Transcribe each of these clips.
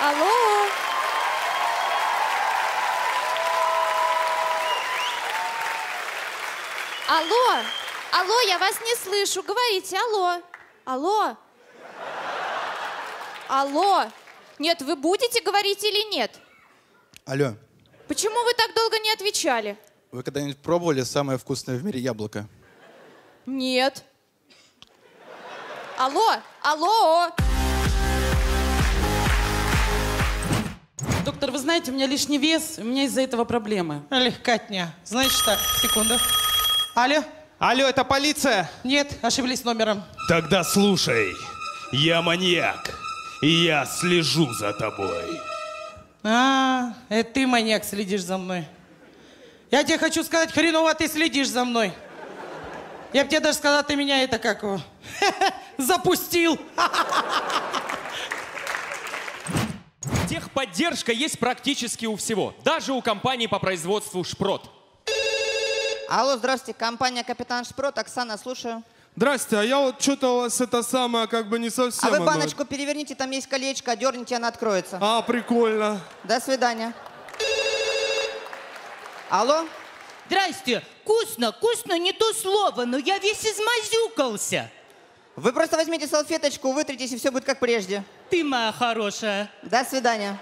Алло. Алло. Алло, я вас не слышу. Говорите, алло. Алло. Алло. Нет, вы будете говорить или нет? Алло. Почему вы так долго не отвечали? Вы когда-нибудь пробовали самое вкусное в мире яблоко? Нет. Алло. Алло. Доктор, вы знаете, у меня лишний вес, у меня из-за этого проблемы. Легкотня. Значит так, секунду. Алло? Алло, это полиция? Нет, ошиблись номером. Тогда слушай, я маньяк, и я слежу за тобой. А, это ты, маньяк, следишь за мной. Я тебе хочу сказать, хреново ты следишь за мной. Я бы тебе даже сказал, ты меня это как его, запустил. Техподдержка есть практически у всего, даже у компании по производству шпрот. Алло, здравствуйте, компания «Капитан Шпрот», Оксана, слушаю. Здрасте, а я вот что-то у вас это самое, как бы не совсем... А вы баночку переверните, там есть колечко, дерните, она откроется. А, прикольно. До свидания. Алло? Здрасте, вкусно, вкусно, не то слово, но я весь измазюкался. Вы просто возьмите салфеточку, вытритесь, и все будет как прежде. Ты моя хорошая. До свидания.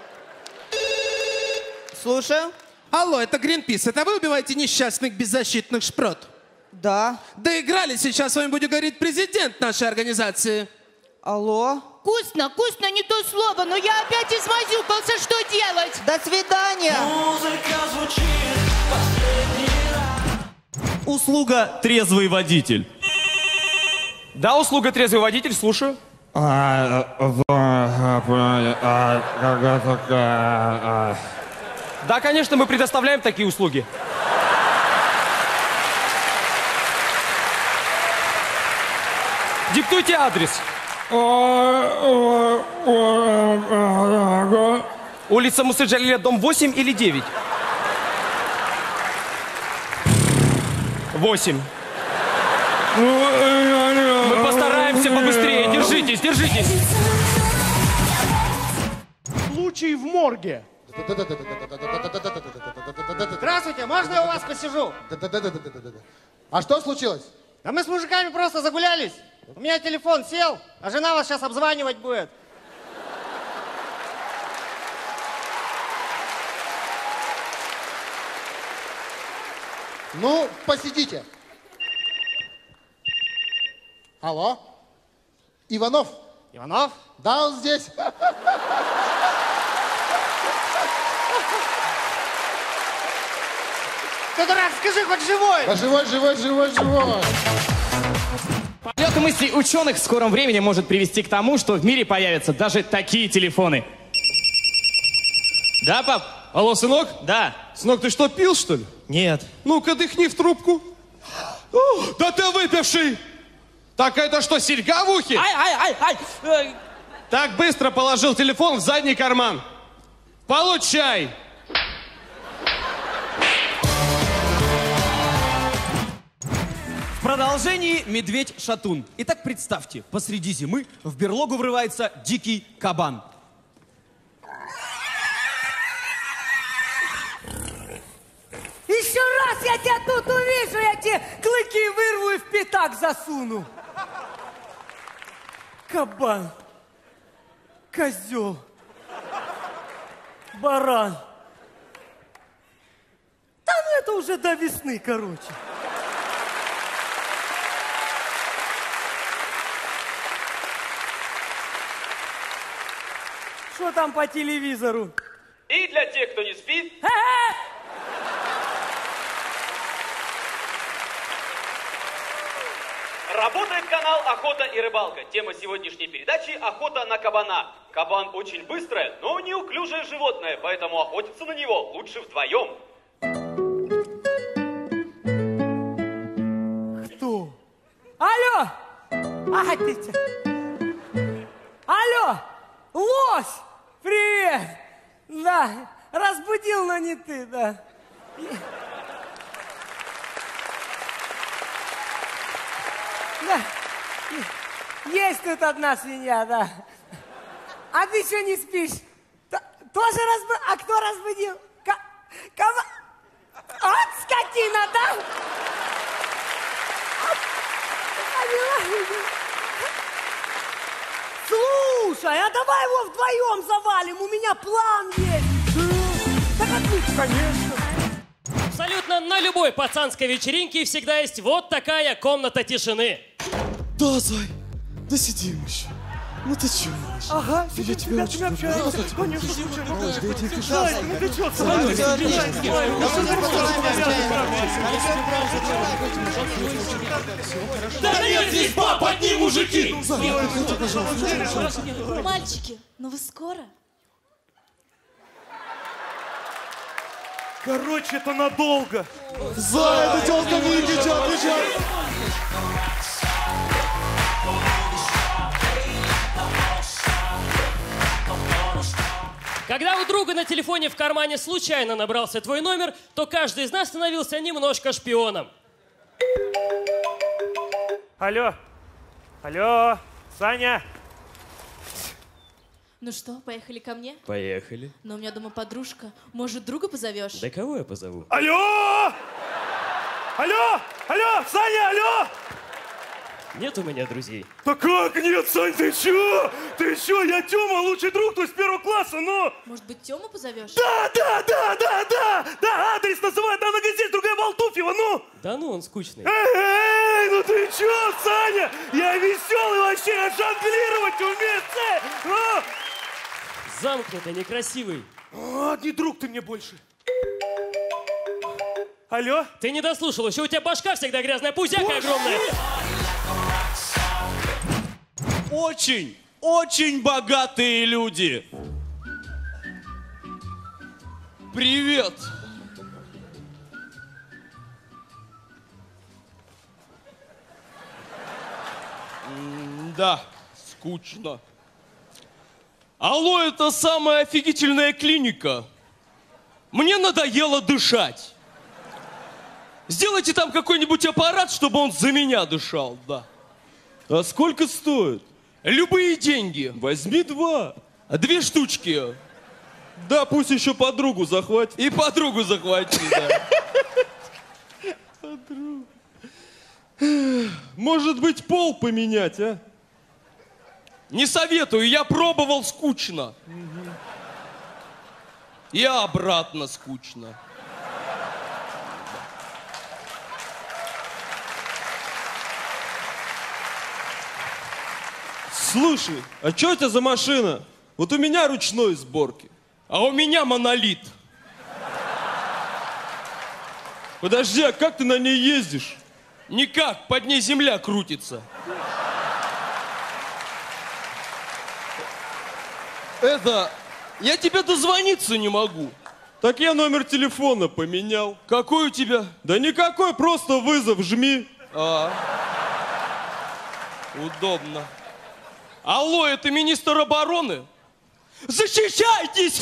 Слушаю. Алло, это Гринпис. Это вы убиваете несчастных беззащитных шпрот? Да. Доиграли, сейчас с вами будет говорить президент нашей организации. Алло? Вкусно, вкусно, не то слово, но я опять измазюкался, что делать? До свидания. Музыка звучит последний раз. Услуга «Трезвый водитель». Да, услуга «Трезвый водитель», слушаю. Да, конечно, мы предоставляем такие услуги. Диктуйте адрес. Улица Мусы-Джалиля, дом 8 или 9? 8. Мы постараемся побыстрее. Держитесь, держитесь. Случай в морге. Здравствуйте, можно я у вас посижу? А что случилось? Да мы с мужиками просто загулялись. У меня телефон сел, а жена вас сейчас обзванивать будет. Ну, посидите. Алло? Иванов? Иванов? Да, он здесь. Ты дурак, скажи, хоть живой? Да живой, живой, живой, живой. Полет мыслей ученых в скором времени может привести к тому, что в мире появятся даже такие телефоны. Да, пап? Алло, сынок? Да. Сынок, ты что, пил, что ли? Нет. Ну-ка, дыхни в трубку. О, да ты выпивший! Так это что, серьга в ухе? Ай! Так быстро положил телефон в задний карман. Получай! В продолжении медведь-шатун. Итак, представьте, посреди зимы в берлогу врывается дикий кабан. Еще раз я тебя тут увижу, я тебе клыки вырву и в пятак засуну. Кабан. Козел. Баран. Да ну это уже до весны, короче. Что там по телевизору? И для тех, кто не спит... Работает канал «Охота и рыбалка». Тема сегодняшней передачи – охота на кабана. Кабан очень быстрое, но неуклюжее животное, поэтому охотиться на него лучше вдвоем. Кто? Алло! А, ты... Алло! Лось! Привет! Да, разбудил, но не ты, да. Да. Есть тут одна свинья, да. А ты что не спишь? Да. Тоже разбудил? А кто разбудил? От скотина, да? Слушай, а давай его вдвоем завалим, у меня план есть. Так отлично. Конечно. Абсолютно на любой пацанской вечеринке всегда есть вот такая комната тишины. Да, Зай, да сидим еще. Ну ты чё? Ага, я тебя очень люблю. Конечно, Малыш, да я тебе пишу. ну ты чё, Да нет здесь баб, одни мужики! Мальчики, ну вы скоро? Короче, это надолго. Зай, это тёлка Вики, чё отвечай? Когда у друга на телефоне в кармане случайно набрался твой номер, то каждый из нас становился немножко шпионом. Алло, алло, Саня. Ну что, поехали ко мне? Поехали. Но у меня дома подружка. Может, друга позовешь? Да кого я позову? Алло! Алло! Алло! Саня, алло! Нет у меня друзей. Да как нет, Сань, ты чё? Ты чё? Я Тёма, лучший друг, то есть 1 класса, но... Может быть, Тёму позовешь? Да, адрес называет, одна здесь, другая Болтуфьева, ну! Да ну, он скучный. Эй, ну ты чё, Саня? Я веселый вообще, я жонглировать умею, Замкнутый, некрасивый. Не друг ты мне больше. Алло? Ты не дослушал, еще у тебя башка всегда грязная, пузяка огромная. Очень, очень богатые люди. Привет. Да, скучно. Алло, это самая офигительная клиника. Мне надоело дышать. Сделайте там какой-нибудь аппарат, чтобы он за меня дышал, да. А сколько стоит? Любые деньги. Возьми 2. 2 штучки. Да, пусть еще подругу захватит. И подругу захвати, да. Подругу. Может быть, пол поменять, а? Не советую, я пробовал, скучно. И обратно скучно. Слушай, а что это за машина? Вот у меня ручной сборки, а у меня монолит. Подожди, а как ты на ней ездишь? Никак, под ней земля крутится. Я тебе дозвониться не могу. Так я номер телефона поменял. Какой у тебя? Да никакой, просто вызов жми. Удобно. Алло, это министр обороны? Защищайтесь!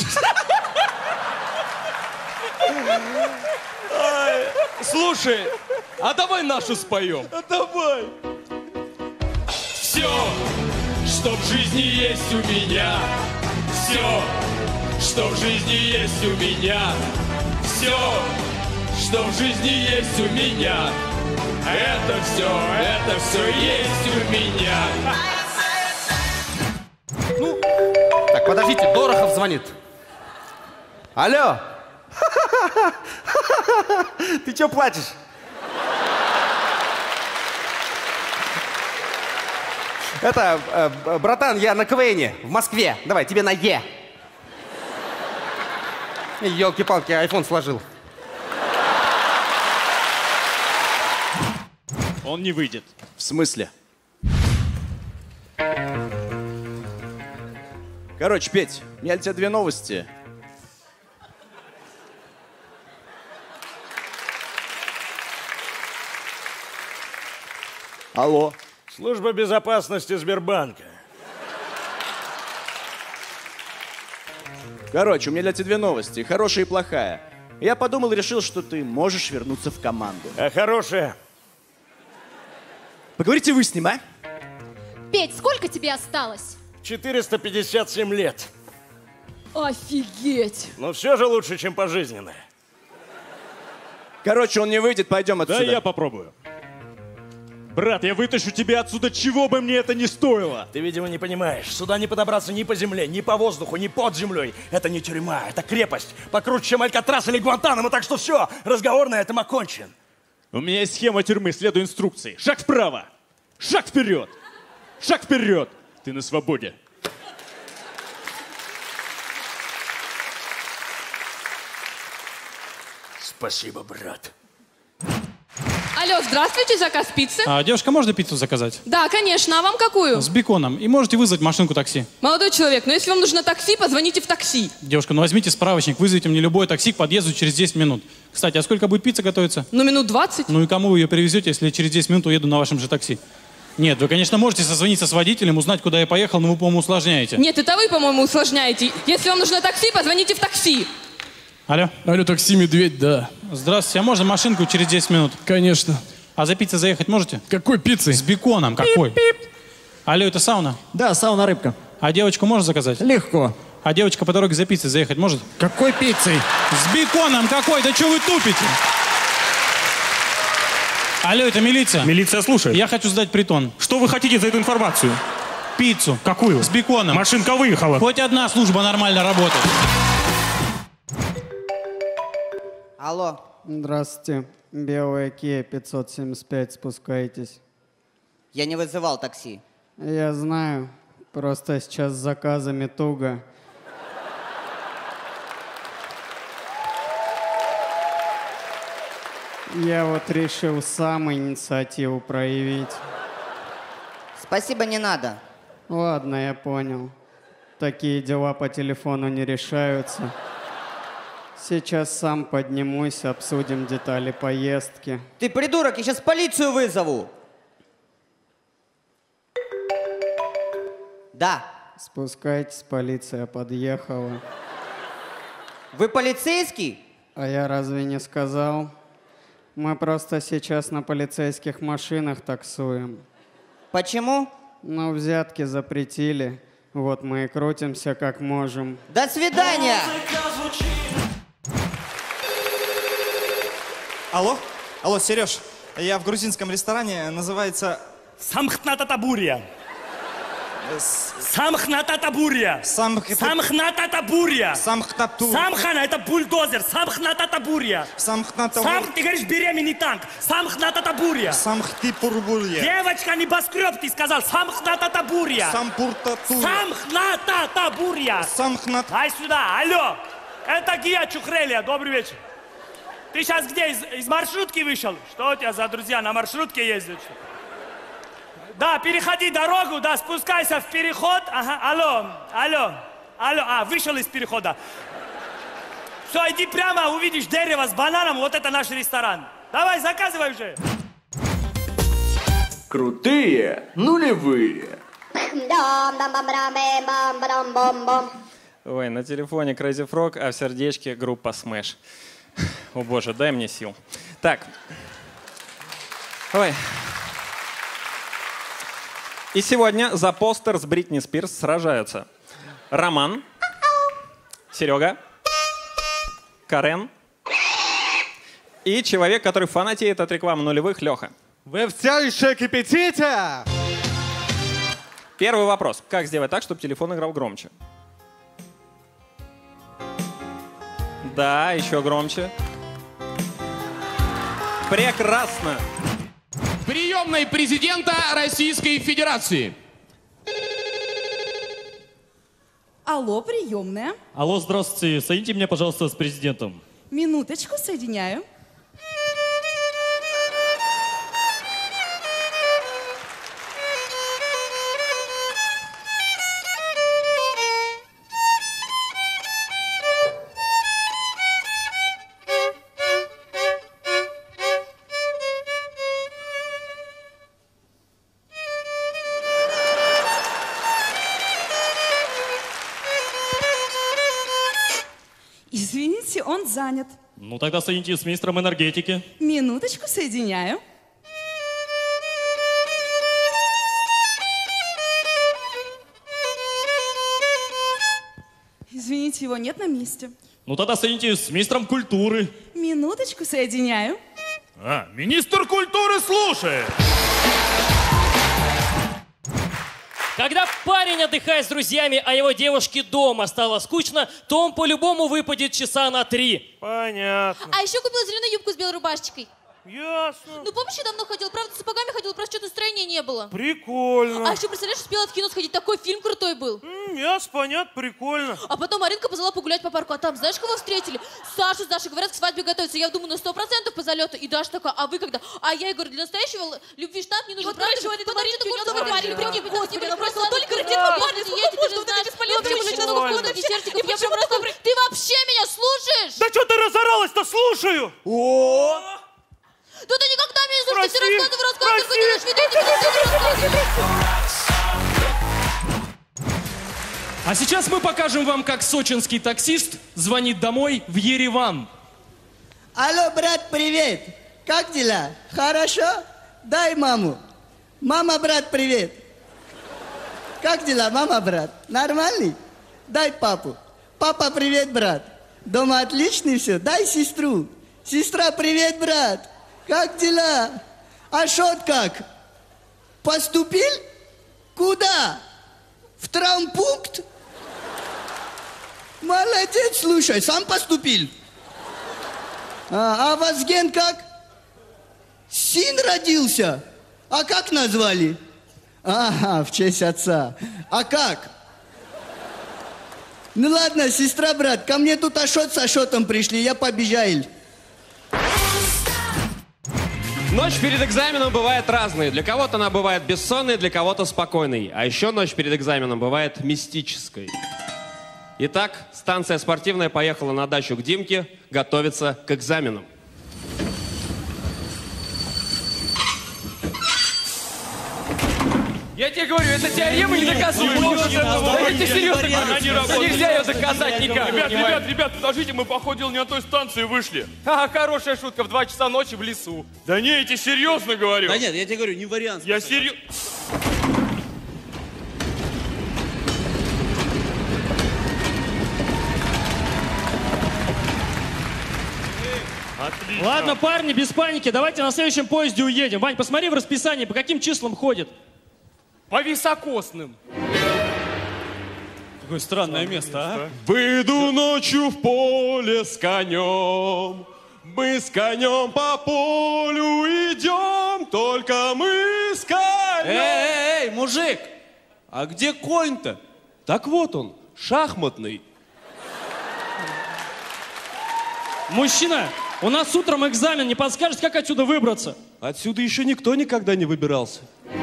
Слушай, а давай нашу споем. Давай. Все, что в жизни есть у меня, все, что в жизни есть у меня, все, что в жизни есть у меня, это все есть у меня. Так, подождите, Дорохов звонит. Алло. Ты чё плачешь? Братан, я на КВНе в Москве. Давай, тебе на Е. Ёлки-палки, айфон сложил. Он не выйдет. В смысле? Короче, Петь, у меня для тебя 2 новости. Алло. Служба безопасности Сбербанка. Короче, у меня для тебя 2 новости, хорошая и плохая. Я подумал и решил, что ты можешь вернуться в команду. А хорошая? Поговорите вы с ним, а? Петь, сколько тебе осталось? 457 лет. Офигеть! Но все же лучше, чем пожизненное. Короче, он не выйдет, пойдем отсюда. Да, я попробую. Брат, я вытащу тебя отсюда, чего бы мне это ни стоило. Ты, видимо, не понимаешь. Сюда не подобраться ни по земле, ни по воздуху, ни под землей. Это не тюрьма, это крепость. Покруче, чем Алькатрас или Гуантанамо, так что все, разговор на этом окончен. У меня есть схема тюрьмы, следуй инструкции. Шаг вправо, шаг вперед, шаг вперед. Ты на свободе. Спасибо, брат. Алло, здравствуйте, заказ пиццы. Девушка, можно пиццу заказать? Да, конечно, а вам какую? С беконом. И можете вызвать машинку такси. Молодой человек, но если вам нужно такси, позвоните в такси. Девушка, ну возьмите справочник, вызовите мне любое такси к подъезду через 10 минут. Кстати, а сколько будет пицца готовиться? Ну, минут 20. Ну и кому вы ее перевезете, если через 10 минут уеду на вашем же такси? Нет, вы, конечно, можете созвониться с водителем, узнать, куда я поехал, но вы, по-моему, усложняете. Нет, это вы, по-моему, усложняете. Если вам нужно такси, позвоните в такси. Алло? Алло, такси «Медведь», да. Здравствуйте, а можно машинку через 10 минут? Конечно. А за пиццей заехать можете? Какой пиццей? С беконом, какой? Пип-пип. Алло, это сауна? Да, сауна «Рыбка». А девочку можно заказать? Легко. А девочка по дороге за пиццей заехать может? Какой пиццей? С беконом какой? Да что вы тупите? Алло, это милиция? Милиция слушает. Я хочу сдать притон. Что вы хотите за эту информацию? Пиццу. Какую? С беконом. Машинка выехала. Хоть одна служба нормально работает. Алло. Здравствуйте. Белая Kia 575, спускайтесь. Я не вызывал такси. Я знаю. Просто сейчас с заказами туго. Я вот решил сам инициативу проявить. Спасибо, не надо. Ладно, я понял. Такие дела по телефону не решаются. Сейчас сам поднимусь, обсудим детали поездки. Ты придурок, я сейчас полицию вызову. Да. Спускайтесь, полиция подъехала. Вы полицейский? А я разве не сказал? Мы просто сейчас на полицейских машинах таксуем. Почему? Ну, взятки запретили. Вот мы и крутимся как можем. До свидания! Алло? Алло, Сереж, я в грузинском ресторане, называется... Самхнататабурия. Самхнататабурия. Самхнататабурия. Самхнату. Самхана — это бульдозер. Самхнататабурия. Самхнатабурия. Ты говоришь, беременный танк. Самхнататабурия. Самхтипурбурия. Девочка, небоскреб, ты сказал. Самхнататабурия. Сампуртатуя. Самхнататабурия. Самхнат... Дай сюда, алло. Это Гия Чухрелия, добрый вечер. Ты сейчас где, из маршрутки вышел? Что у тебя за друзья, на маршрутке ездят? Что? Да, переходи дорогу, да, спускайся в переход. Ага, алло, вышел из перехода. Все, иди прямо, увидишь дерево с бананом, вот это наш ресторан. Давай, заказывай уже. Крутые нулевые. Ой, на телефоне Crazy Frog, а в сердечке группа Smash. О боже, дай мне сил. Так. Ой. И сегодня за постер с Бритни Спирс сражаются Роман, Серега, Карен и человек, который фанатеет от рекламы нулевых, Леха. Вы все еще кипятите? Первый вопрос. Как сделать так, чтобы телефон играл громче? Да, еще громче. Прекрасно. Приемной президента Российской Федерации. Алло, приемная. Алло, здравствуйте. Соедините меня, пожалуйста, с президентом. Минуточку, соединяю. Извините, он занят. Ну тогда соедините с министром энергетики. Минуточку, соединяю. извините, его нет на месте. Ну тогда соедините с министром культуры. Минуточку, соединяю. Министр культуры слушает. Когда парень отдыхает с друзьями, а его девушке дома стало скучно, то он по-любому выпадет часа на 3. Понятно. А еще купила зеленую юбку с белой рубашечкой. Ясно. Ну, помнишь, я давно ходила, правда, с сапогами ходила, просто что-то настроения не было. Прикольно. А еще, представляешь, успела в кино сходить, такой фильм крутой был. Ясно, понятно, прикольно. А потом Маринка позвала погулять по парку, а там, знаешь, кого встретили? Сашу с Дашей, говорят, к свадьбе готовятся. Я думаю, на 100% по залету. И Даша такая, а вы когда? А я ей говорю, для настоящего любви штат не нужно. Вот, короче, вот это Маринка, у неё новый парень, прикинь, господи, она просто просто только только ракет парни, едет, ты знаешь. Ты вообще меня слушаешь? Да что ты разоралась-то, слушаю. Да ты никогда меня не слушаешь, ты рассказывай, ты делаешь видео, А сейчас мы покажем вам, как сочинский таксист звонит домой в Ереван. Алло, брат, привет. Как дела? Хорошо? Дай маму. Мама, брат, привет. Как дела, мама, брат? Нормальный? Дай папу. Папа, привет, брат. Дома отличный все? Дай сестру. Сестра, привет, брат. Как дела? А шот как? Поступил? Куда? В травмпункт? Молодец, слушай, сам поступил. А Вазген как? Сын родился. А как назвали? Ага, в честь отца. А как? Ну ладно, сестра, брат, ко мне тут Ашот с Ашотом пришли, я побежал. Ночь перед экзаменом бывает разной. Для кого-то она бывает бессонной, для кого-то спокойной. А еще ночь перед экзаменом бывает мистической. Итак, станция спортивная поехала на дачу к Димке готовиться к экзаменам. Я тебе говорю, эта теорема недоказуема. Я тебе серьезно говорю, нельзя ее доказать никак. Ребят, подождите, мы, походу, не на той станции вышли. Хорошая шутка, в 2 часа ночи в лесу. Да не, я тебе серьезно говорю. Да нет, я тебе говорю, не вариант. Я серьезно... Отлично. Ладно, парни, без паники, давайте на следующем поезде уедем. Вань, посмотри в расписании, по каким числам ходит. По високосным. Какое странное место, а? Выйду ночью в поле с конем. Мы с конем по полю идем, только мы с конем. Эй, мужик, а где конь-то? Так вот он, шахматный. Мужчина, у нас утром экзамен, не подскажешь, как отсюда выбраться? Отсюда еще никто никогда не выбирался.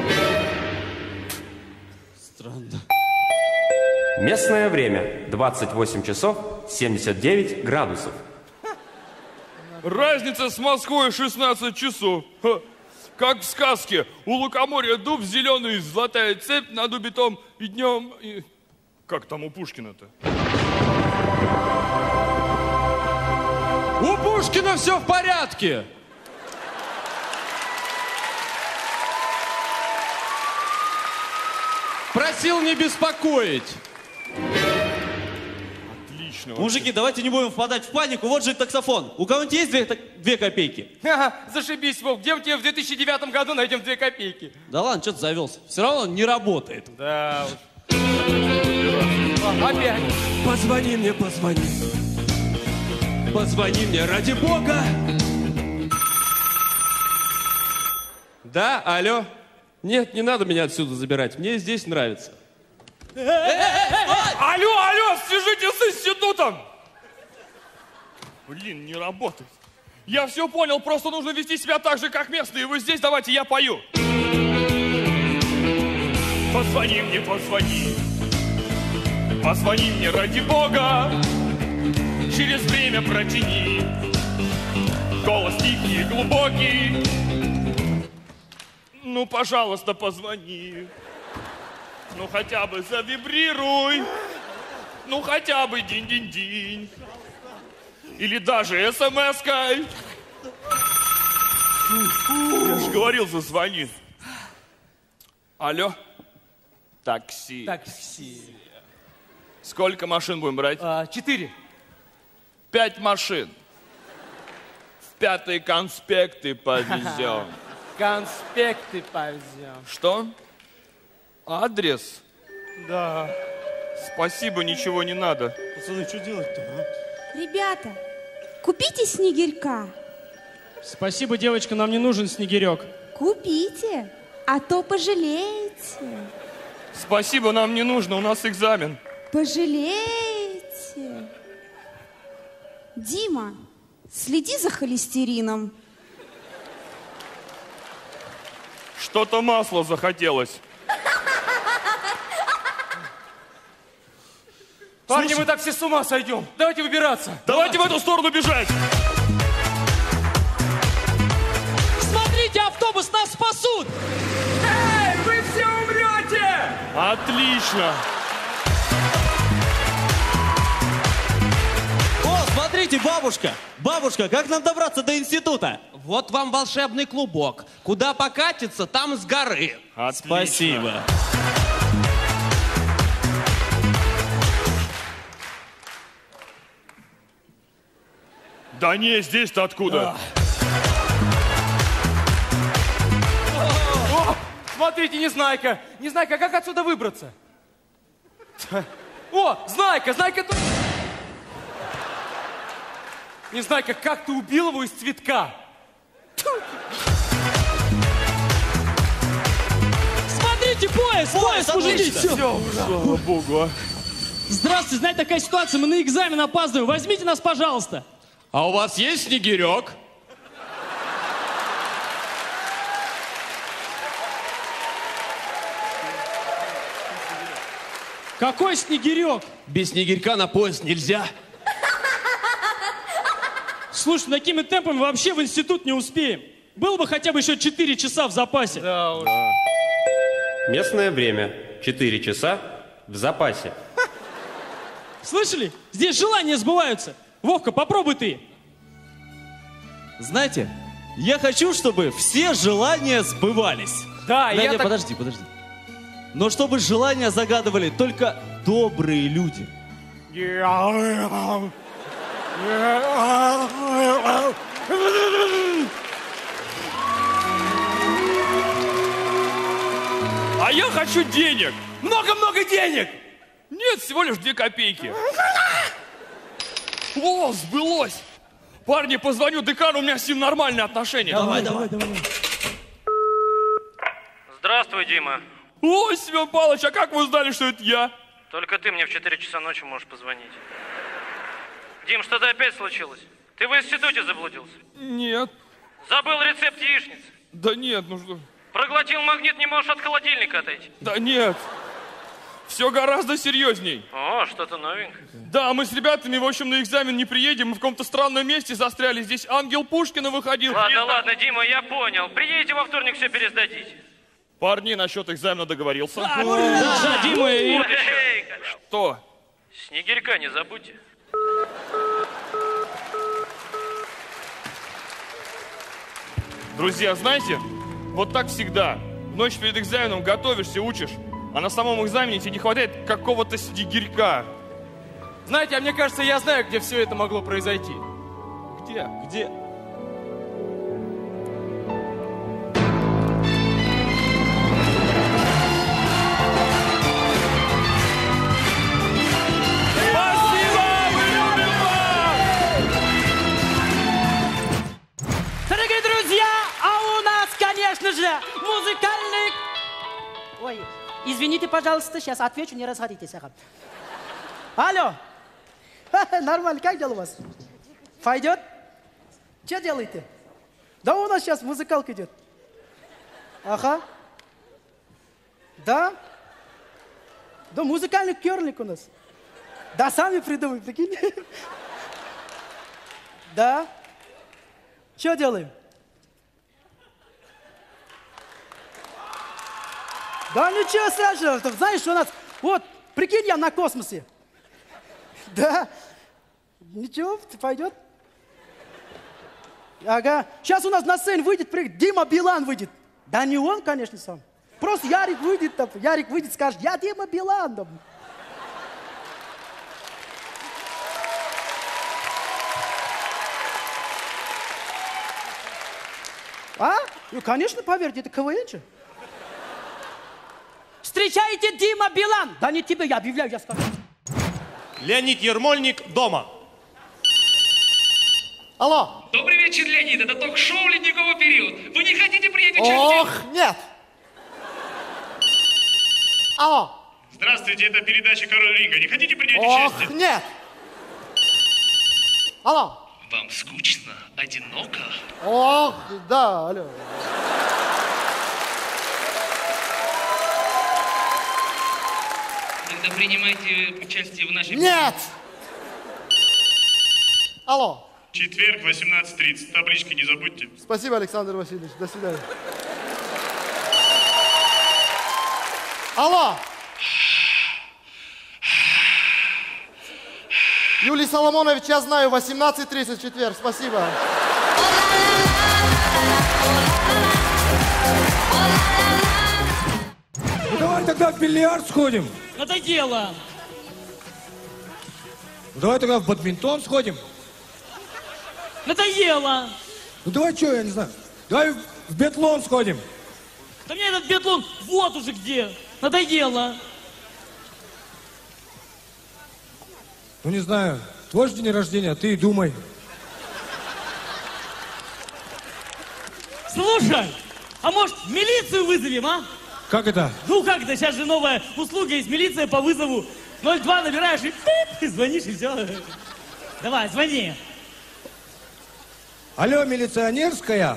Странно. Местное время 28 часов 79 градусов. Разница с Москвой 16 часов. Ха. Как в сказке. У лукоморья дуб зеленый, золотая цепь, на дубе том и днем... И... Как там у Пушкина-то? У Пушкина все в порядке. Просил не беспокоить. Отлично. Мужики, давайте не будем впадать в панику. Вот же таксофон. У кого-нибудь есть 2 копейки? Ага, зашибись, Вов, где у тебя в 2009 году найдем 2 копейки? Да ладно, что ты завелся? Все равно он не работает. Да уж. Опять. Позвони мне, позвони. Позвони мне, ради бога. Да, алло. Нет, не надо меня отсюда забирать. Мне здесь нравится. Алло, свяжитесь с институтом! Блин, не работает. Я все понял, просто нужно вести себя так же, как местные. Вы здесь, давайте я пою. Позвони мне, позвони. Позвони мне, ради бога. Через время протяни. Голос тихий и глубокий. Ну, пожалуйста, позвони. Ну, хотя бы завибрируй. Ну, хотя бы динь-динь-динь. Или даже смс-кой. Я же говорил, зазвони. Алло? Такси. Такси. Сколько машин будем брать? 4. 5 машин. В 5-й конспекты повезем. Конспекты повезем. Что? Адрес? Да. Спасибо, ничего не надо. Пацаны, что делать-то, а? Ребята, купите снегирька. Спасибо, девочка, нам не нужен снегирек. Купите, а то пожалеете. Спасибо, нам не нужно, у нас экзамен. Пожалеете. Дима, следи за холестерином. Что-то масла захотелось. Парни, мы так все с ума сойдем. Давайте выбираться. Давайте в эту сторону бежать. Смотрите, автобус, нас спасут! Эй, вы все умрете! Отлично. О, смотрите, бабушка! Бабушка, как нам добраться до института? Вот вам волшебный клубок. Куда покатиться, там с горы. Отлично. Спасибо. Да не, здесь-то откуда? О, смотрите, Незнайка. Незнайка, как отсюда выбраться? О, Знайка, Знайка тут... Незнайка, как ты убил его из цветка? Смотрите, поезд, мужики! Все, слава богу. Здравствуйте, знаете, такая ситуация, мы на экзамен опаздываем. Возьмите нас, пожалуйста. А у вас есть снегирек? Какой снегирек? Без снегирька на поезд нельзя. Слушай, такими темпами вообще в институт не успеем. Было бы хотя бы еще 4 часа в запасе. Да уж. Местное время 4 часа в запасе. Слышали? Здесь желания сбываются. Вовка, попробуй ты. Знаете, я хочу, чтобы все желания сбывались. Да, Надя, я так... подожди. Но чтобы желания загадывали только добрые люди. А я хочу денег. Много-много денег. Нет, всего лишь 2 копейки. О, сбылось. Парни, позвоню декану, у меня с ним нормальные отношения. Давай. Здравствуй, Дима. Ой, Семен Павлович, а как вы узнали, что это я? Только ты мне в 4 часа ночи можешь позвонить. Дим, что-то опять случилось? Ты в институте заблудился? Нет. Забыл рецепт яичницы? Да нет, ну что... Проглотил магнит, не можешь от холодильника отойти? Да нет. Все гораздо серьезней. О, что-то новенькое. Да, мы с ребятами, в общем, на экзамен не приедем. Мы в каком-то странном месте застряли. Здесь ангел Пушкина выходил. Ладно, Дима, я понял. Приедете во вторник, все пересдадите. Парни, насчет экзамена договорился. Да, Дима, и... Вот еще. Что? Снегирька не забудьте. Друзья, знаете, вот так всегда. В ночь перед экзаменом готовишься, учишь, а на самом экзамене тебе не хватает какого-то снегирька. Знаете, а мне кажется, я знаю, где все это могло произойти. Где? Дорогие друзья, а у нас, конечно же, музыкальный... Ой, извините, пожалуйста, сейчас отвечу, не расходитесь. Алло. Нормально, как дела у вас? Пойдет? Что делаете? Да у нас сейчас музыкалка идет. Ага. Да? Да, музыкальный керлик у нас. Да, сами придумали, прикинь. Да. Что делаем? Да ничего страшного. Знаешь, у нас... Вот, прикинь, я на космосе. Да. Ничего, пойдет. Ага. Сейчас у нас на сцене выйдет, Дима Билан выйдет. Да не он, конечно, сам. Просто Ярик выйдет, скажет, я Дима Билан. А? Ну, конечно, поверьте, это КВН. Встречайте Дима Билан. Да не тебе, я объявляю, я скажу. Леонид Ермольник дома. Алло. Добрый вечер, Леонид. Это ток-шоу «Ледниковый период». Вы не хотите принять участие? Ох, нет. Алло. Здравствуйте, это передача «Король Ринга». Не хотите принять Ох, участие? нет. Алло. Вам скучно, одиноко? Ох, да, алло. Тогда принимайте участие в нашей... Нет. Алло. Четверг, 18:30. Таблички не забудьте. Спасибо, Александр Васильевич. До свидания. Алло. Юлий Соломонович, я знаю, 18:30 четверг. Спасибо. Ну давай тогда в бильярд сходим. Надоело. Ну давай тогда в бадминтон сходим. Надоело. Ну давай что, я не знаю. Давай в биатлон сходим. Да мне этот биатлон вот уже где. Надоело. Ну не знаю, твой же день рождения, ты и думай. Слушай, а может милицию вызовем, а? Как это? Ну как это, сейчас же новая услуга есть, милиция по вызову. 02 набираешь и пип, и звонишь, и все. Давай, звони. Алло, милиционерская.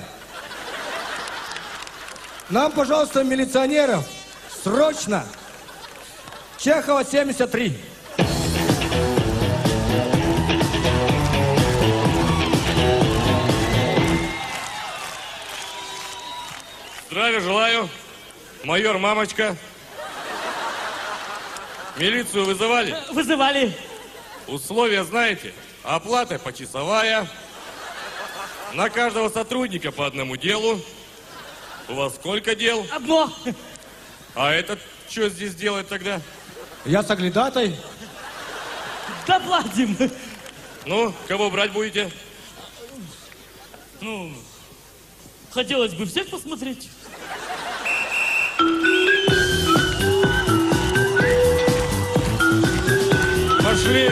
Нам, пожалуйста, милиционеров. Срочно. Чехова, 73. Здравия желаю. Майор Мамочка. Милицию вызывали? Вызывали. Условия знаете? Оплата почасовая. На каждого сотрудника по одному делу. У вас сколько дел? Одно. А этот что здесь делает тогда? Я соглядатай. Доплатим. Ну, кого брать будете? Ну, хотелось бы всех посмотреть. Пошли!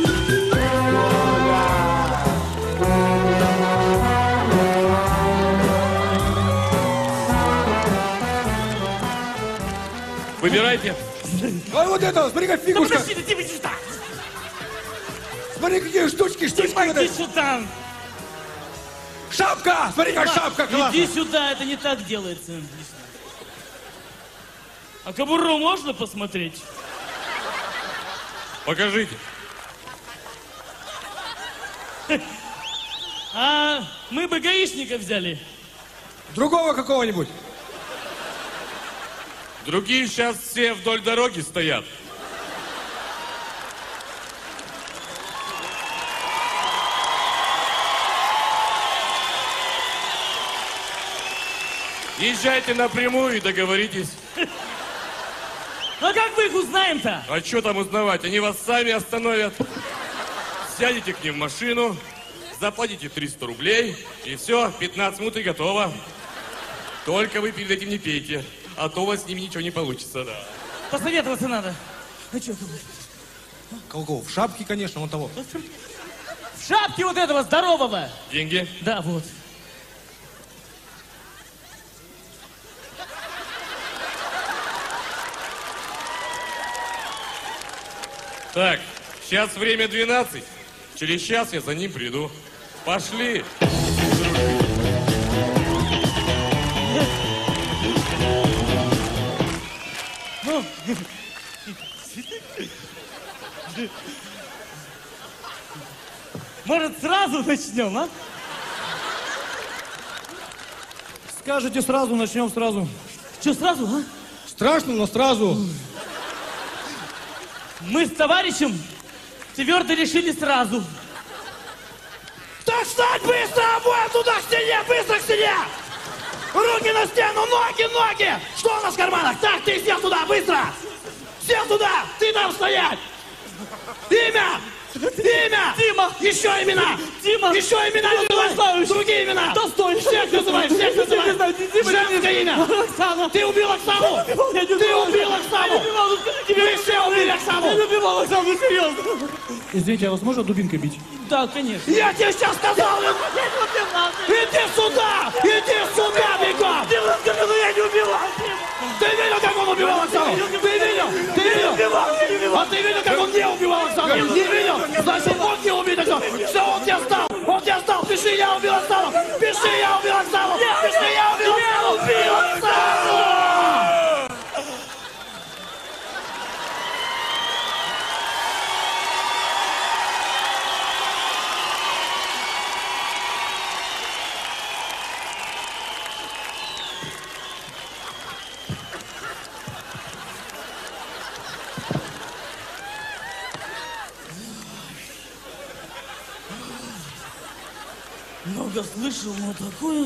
Выбирайте. А вот это, смотри, как фигушка. Да подожди, ты иди сюда. Смотри, какие штучки. Иди сюда. Шапка! Смотри, как шапка классная. Иди сюда, это не так делается. А кобуру можно посмотреть? Покажите. А мы бы гаишника взяли. Другого какого-нибудь. Другие сейчас все вдоль дороги стоят. Езжайте напрямую и договоритесь. Ну а как мы их узнаем-то? А что там узнавать? Они вас сами остановят. Сядете к ним в машину, заплатите 300 рублей, и все, 15 минут и готово. Только вы перед этим не пейте, а то у вас с ними ничего не получится, да. Посоветоваться надо. А что ты? Колков, в шапке, конечно, вон того. В шапке вот этого здорового. Деньги? Да, вот. Так, сейчас время 12. Через час я за ним приду. Пошли. Ну, может, сразу начнем, а? Скажете сразу, начнем сразу. Что, сразу, а? Страшно, но сразу. Мы с товарищем твердо решили сразу. Так встать быстро, обоим туда к стене, быстро к стене! Руки на стену, ноги! Что у нас в карманах? Так, ты сел туда, быстро! Сел туда, ты там стоять! Имя! Имя! Дима! Еще имена! Дима! Еще имена называй! Другие имена! Достойный! Всех называй! Всех называй! Женское имя! Оксана! Ты убил Оксану! Ты убил Оксану! Вы все убили Оксану! Я не убивал Оксану, серьезно! Извините, а вас можно дубинкой бить? Да, конечно. Я тебе сейчас сказал! Иди сюда! Иди сюда, бегом! Дима, скажи, ну я не убивал! Ты видел, как он убивал Оксану? Ты видел? Ты видел? А ты видел, как он не убивал Оксану? Не видел? Значит, он не убил Оксану. Все, он тебя сдал. Он тебя сдал. Пиши, я убил Оксану. Пиши, я убил Оксану. Пиши, я убил Оксану. Убил Оксану! Много слышал, но такое...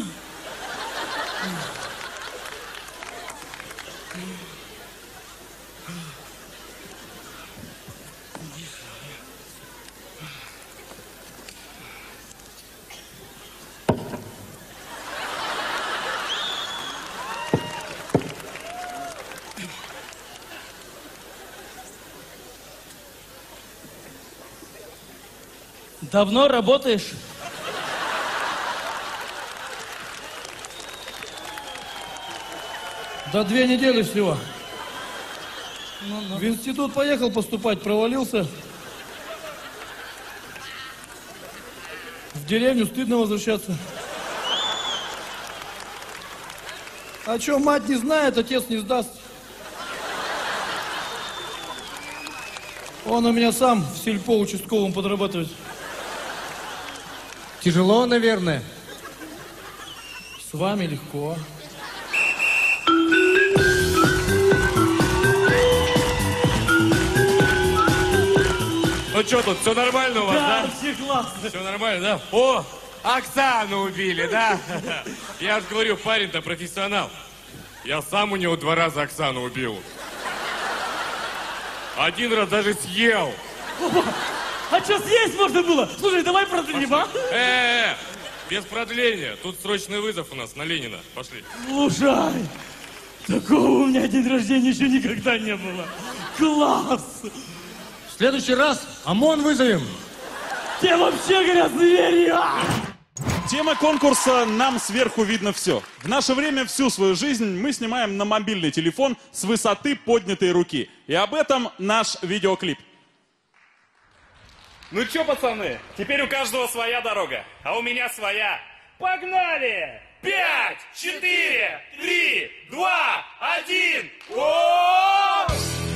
Давно работаешь? Да 2 недели всего. В институт поехал поступать, провалился. В деревню стыдно возвращаться. А что, мать не знает, отец не сдаст. Он у меня сам в сельпо участковым подрабатывает. Тяжело, наверное. С вами легко. Ну что тут, все нормально у вас, да? Да, все классно. Все нормально, да? О, Оксану убили, да? Я же говорю, парень-то профессионал. Я сам у него 2 раза Оксану убил. 1 раз даже съел. А что, съесть можно было? Слушай, давай продлим, а? Без продления. Тут срочный вызов у нас на Ленина. Пошли. Слушай, такого у меня день рождения еще никогда не было. Класс! В следующий раз ОМОН вызовем. Те вообще говорят, звери! Тема конкурса «Нам сверху видно все». В наше время всю свою жизнь мы снимаем на мобильный телефон с высоты поднятой руки. И об этом наш видеоклип. Ну чё, пацаны, теперь у каждого своя дорога, а у меня своя. Погнали! 5, 4, 3, 2, 1. О!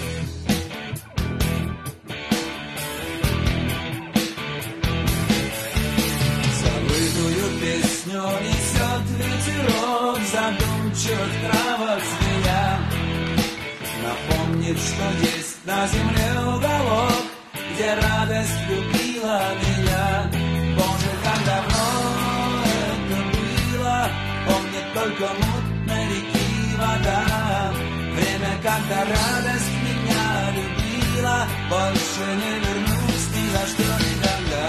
Забытую песню несет ветерок задумчивых травок змея. Напомнит, что есть на земле уголок, где радость любила меня. Боже, как давно это было, помнит только мутной реки вода. Время, когда радость меня любила, больше не вернусь ни за что никогда.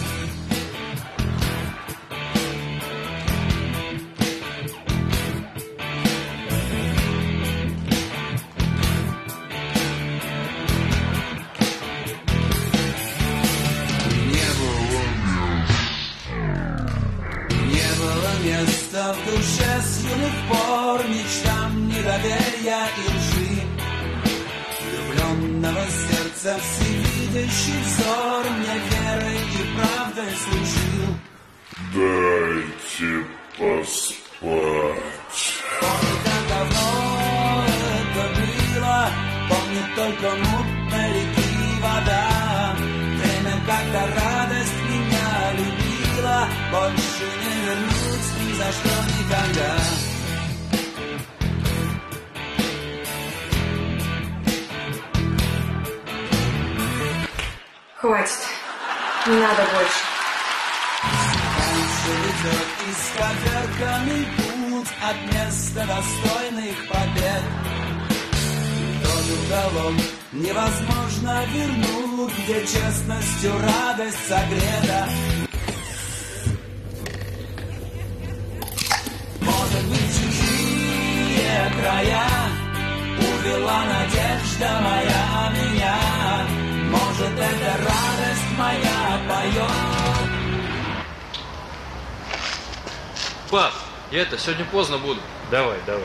Место в душе с юных пор, мечтам недоверия и лжи. Влюбленного сердца всевидящий взор мне верой и правдой служил. Дайте поспать. Помню, как давно это было, помнит только мутной реки вода. Время, когда радость меня любила, больше не вернусь ни за что никогда. Хватит. Не надо больше. Дальше ведет исковерканный путь от места достойных побед. Кто уголок невозможно вернуть, где честностью радость согрета. Может быть, чужие края увела надежда моя меня. Может, эта радость моя поет. Пап, я сегодня поздно буду. Давай, давай.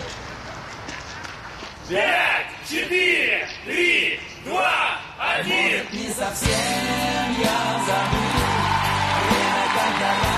5, 4, 3, 2, 1. Может, не совсем я забыл время, когда